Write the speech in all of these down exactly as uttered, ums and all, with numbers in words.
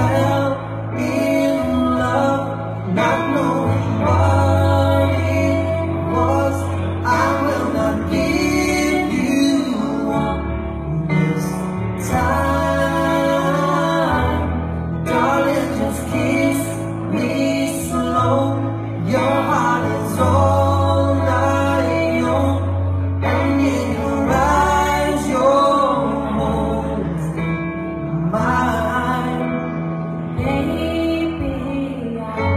fell in love, not knowing what it was. I will not give you up this time, darling, just kiss me slow. Your heart is all I own, and in your eyes you're holding mine. Baby, I'm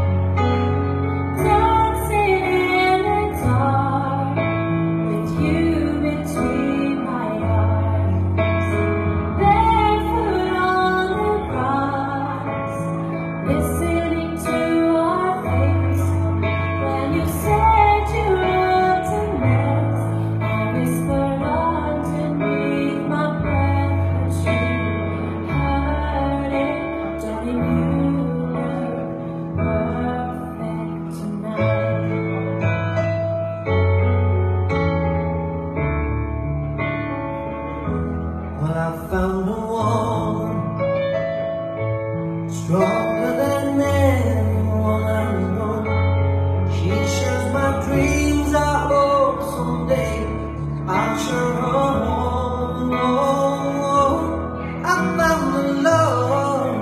dancing in the dark with you between my arms, barefoot on the grass, listening to our threesome. When you said you loved to mess, I whispered underneath my breath, but you heard it. Darling, you look perfect tonight. Well, I found a woman stronger than anyone I know. She shares my dreams. I hope someday I'll share her home. Oh, I found a love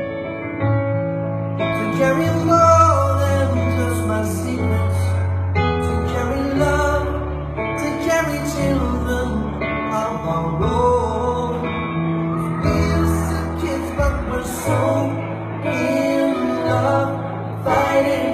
to carry more than just my secrets, to carry love, to carry children of our own. We're sick kids, but we're so in love, fighting